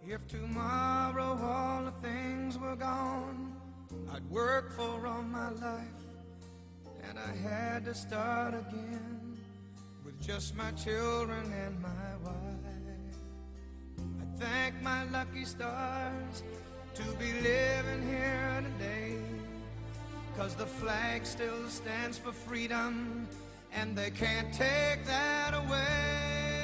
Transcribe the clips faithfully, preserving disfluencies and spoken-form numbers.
If tomorrow all the things were gone I'd work for all my life, and I had to start again with just my children and my wife. I thank my lucky stars to be living here today, 'cause the flag still stands for freedom, and they can't take that away.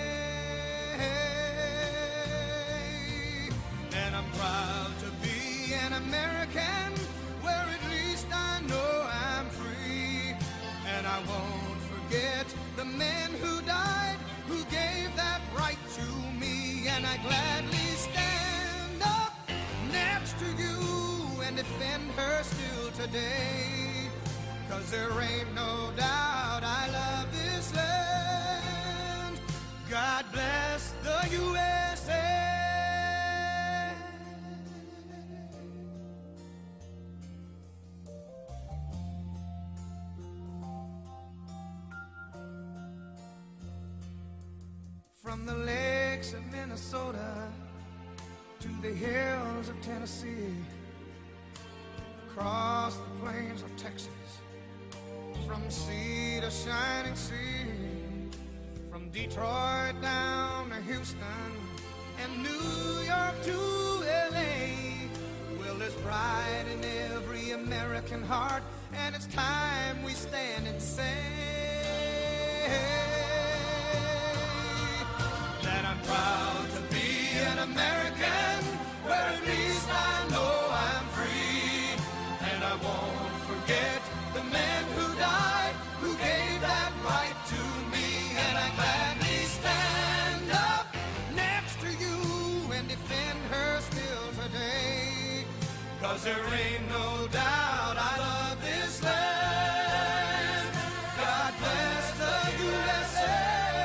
And I'm proud to be an American, where at least I know I'm free. And I won't forget the men who died, who gave that right to me. And I gladly stand up next to you and defend her still today, 'cause there ain't no doubt I love this land. God bless the U S A. From the lakes of Minnesota to the hills of Tennessee, across the plains of Texas, from sea to shining sea, from Detroit down to Houston and New York to L A. Well, there's pride in every American heart, and it's time we stand and say that I'm proud to be an American, where at least I know I'm free. And I won't forget the men who died, who gave that right to me. And I gladly stand up next to you and defend her still today, 'cause there ain't no doubt I love this land. God bless the U S A.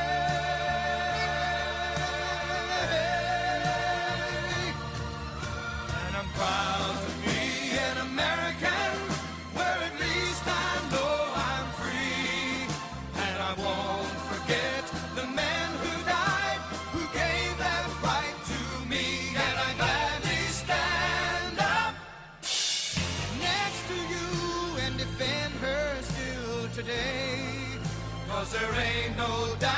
Proud to be an American, where at least I know I'm free. And I won't forget the men who died, who gave that right to me. And I gladly stand up next to you and defend her still today, 'cause there ain't no doubt